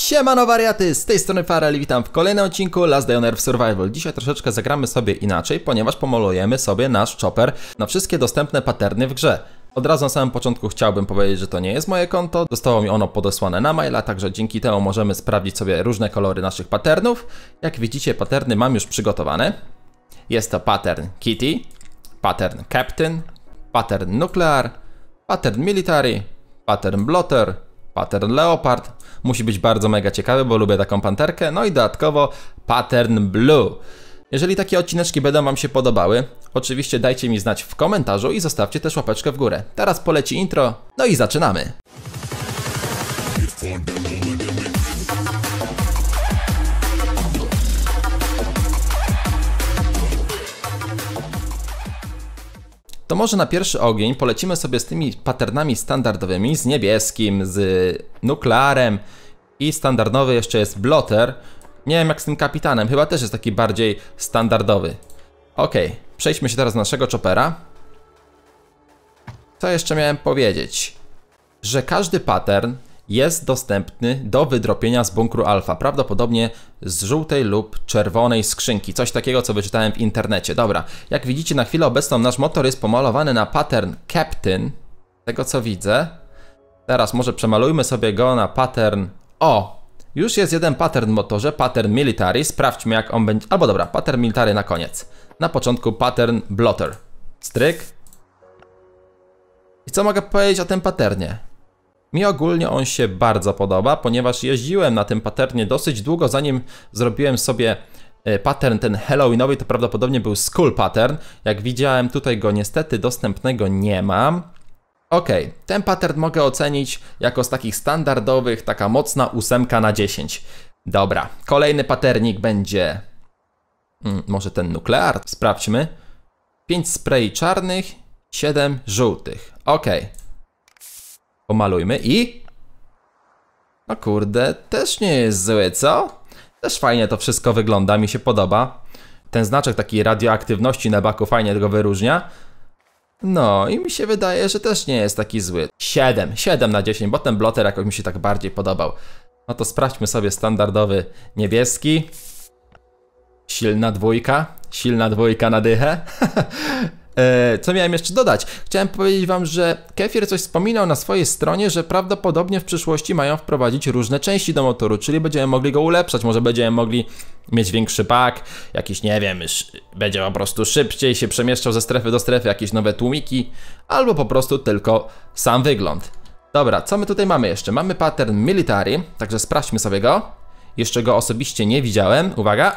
Siemano wariaty, z tej strony Farel i witam w kolejnym odcinku Last Day on Earth Survival. Dzisiaj troszeczkę zagramy sobie inaczej, ponieważ pomalujemy sobie nasz chopper na wszystkie dostępne patterny w grze. Od razu na samym początku chciałbym powiedzieć, że to nie jest moje konto, zostało mi ono podesłane na maila, także dzięki temu możemy sprawdzić sobie różne kolory naszych patternów. Jak widzicie, patterny mam już przygotowane. Jest to pattern Kitty, pattern Captain, pattern Nuclear, pattern Military, pattern Blotter, pattern Leopard. Musi być bardzo mega ciekawy, bo lubię taką panterkę. No i dodatkowo pattern Blue. Jeżeli takie odcineczki będą wam się podobały, oczywiście dajcie mi znać w komentarzu i zostawcie też łapeczkę w górę. Teraz poleci intro, no i zaczynamy. To może na pierwszy ogień polecimy sobie z tymi patternami standardowymi, z niebieskim, z nuklearem i standardowy jeszcze jest blotter. Nie wiem jak z tym kapitanem, chyba też jest taki bardziej standardowy. Ok, przejdźmy się teraz do naszego choppera. Co jeszcze miałem powiedzieć? Że każdy pattern jest dostępny do wydropienia z bunkru alfa, prawdopodobnie z żółtej lub czerwonej skrzynki, coś takiego co wyczytałem w internecie. Dobra, jak widzicie na chwilę obecną nasz motor jest pomalowany na pattern Captain, tego co widzę. Teraz może przemalujmy sobie go na pattern... O! Już jest jeden pattern w motorze, pattern Military, sprawdźmy jak on będzie... Albo dobra, pattern Military na koniec. Na początku pattern Blotter. Stryk. I co mogę powiedzieć o tym patternie? Mi ogólnie on się bardzo podoba, ponieważ jeździłem na tym patternie dosyć długo, zanim zrobiłem sobie pattern ten Halloweenowy, to prawdopodobnie był Skull pattern. Jak widziałem, tutaj go niestety dostępnego nie mam. Ok, ten pattern mogę ocenić jako z takich standardowych, taka mocna 8 na 10. Dobra, kolejny patternik będzie... może ten nuklear? Sprawdźmy. 5 spray czarnych, 7 żółtych. Ok. Pomalujmy i... No kurde, też nie jest zły, co? Też fajnie to wszystko wygląda, mi się podoba. Ten znaczek takiej radioaktywności na baku fajnie go wyróżnia. No i mi się wydaje, że też nie jest taki zły. 7 na 10, bo ten blotter jakoś mi się tak bardziej podobał. No to sprawdźmy sobie standardowy niebieski. Silna dwójka na dychę. Co miałem jeszcze dodać? Chciałem powiedzieć wam, że Kefir coś wspominał na swojej stronie, że prawdopodobnie w przyszłości mają wprowadzić różne części do motoru, czyli będziemy mogli go ulepszać, może będziemy mogli mieć większy pak, jakiś, nie wiem, będzie po prostu szybciej się przemieszczał ze strefy do strefy, jakieś nowe tłumiki, albo po prostu tylko sam wygląd. Dobra, co my tutaj mamy jeszcze? Mamy pattern Military, także sprawdźmy sobie go. Jeszcze go osobiście nie widziałem, uwaga.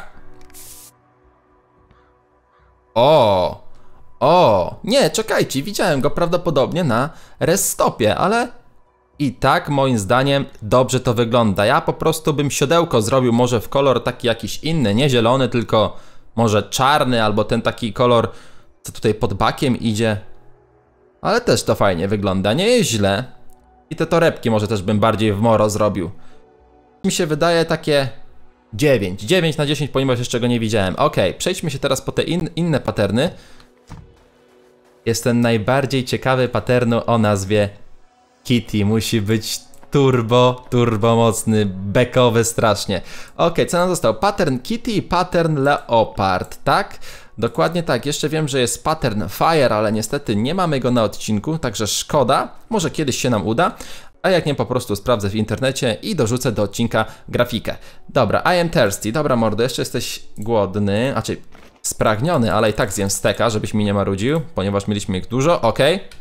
O, nie, czekajcie, widziałem go prawdopodobnie na restopie, ale i tak moim zdaniem dobrze to wygląda. Ja po prostu bym siodełko zrobił może w kolor taki jakiś inny, nie zielony, tylko może czarny albo ten taki kolor, co tutaj pod bakiem idzie. Ale też to fajnie wygląda, nie jest źle. I te torebki może też bym bardziej w moro zrobił. Mi się wydaje takie 9 na 10, ponieważ jeszcze go nie widziałem. Ok, przejdźmy się teraz po te inne patterny. Jest ten najbardziej ciekawy patternu o nazwie Kitty. Musi być turbo mocny, bekowy strasznie. Ok, co nam zostało? Pattern Kitty i pattern Leopard, tak? Dokładnie tak. Jeszcze wiem, że jest pattern Fire, ale niestety nie mamy go na odcinku, także szkoda. Może kiedyś się nam uda. A jak nie, po prostu sprawdzę w internecie i dorzucę do odcinka grafikę. Dobra, I am thirsty. Dobra mordo, jeszcze jesteś głodny, znaczy spragniony, ale i tak zjem steka, żebyś mi nie marudził, ponieważ mieliśmy ich dużo, ok.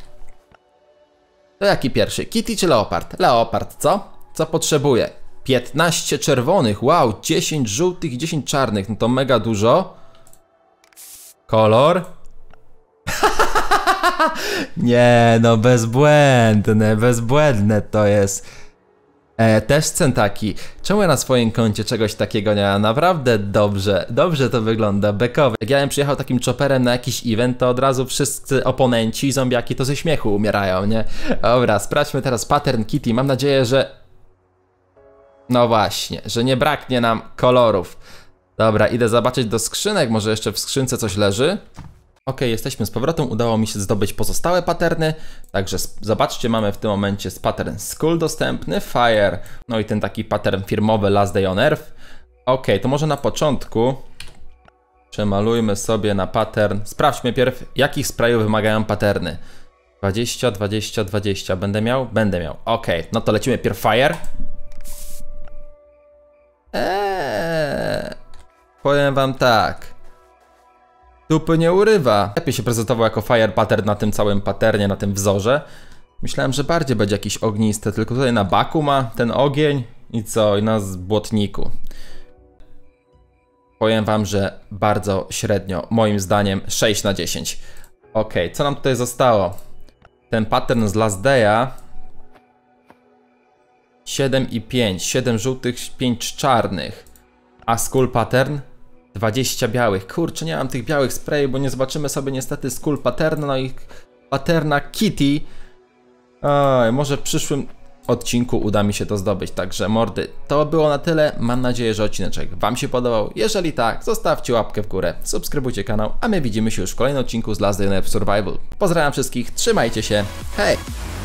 To jaki pierwszy? Kitty czy Leopard? Leopard, co? Co potrzebuję? 15 czerwonych, wow, 10 żółtych i 10 czarnych, no to mega dużo. Kolor? Nie, no bezbłędne to jest. Też centaki. Czemu ja na swoim koncie czegoś takiego nie mam? Naprawdę dobrze to wygląda, bekowe. Jak ja bym przyjechał takim chopperem na jakiś event, to od razu wszyscy oponenci, zombiaki to ze śmiechu umierają, nie? Dobra, sprawdźmy teraz pattern Kitty. Mam nadzieję, że... No właśnie, że nie braknie nam kolorów. Dobra, idę zobaczyć do skrzynek, może jeszcze w skrzynce coś leży. Ok, jesteśmy z powrotem, udało mi się zdobyć pozostałe patterny, także zobaczcie, mamy w tym momencie pattern School dostępny, Fire, no i ten taki pattern firmowy Last Day on Earth. Ok, to może na początku przemalujmy sobie na pattern, sprawdźmy pierw, jakich sprayów wymagają patterny. 20, 20, 20, będę miał? Będę miał, ok, no to lecimy pierw Fire. Powiem wam tak. Dupy nie urywa. Lepiej się prezentował jako Fire pattern na tym całym patternie, na tym wzorze. Myślałem, że bardziej będzie jakiś ognisty, tylko tutaj na baku ma ten ogień i co? I na błotniku. Powiem wam, że bardzo średnio. Moim zdaniem 6 na 10. Ok, co nam tutaj zostało? Ten pattern z Last Day'a. 7 i 5. 7 żółtych, 5 czarnych. A School pattern? 20 białych. Kurczę, nie mam tych białych spray, bo nie zobaczymy sobie niestety School patterna, no i patterna Kitty. Oj, może w przyszłym odcinku uda mi się to zdobyć. Także mordy, to było na tyle. Mam nadzieję, że odcineczek wam się podobał. Jeżeli tak, zostawcie łapkę w górę, subskrybujcie kanał, a my widzimy się już w kolejnym odcinku z Last Day on Earth Survival. Pozdrawiam wszystkich, trzymajcie się, hej!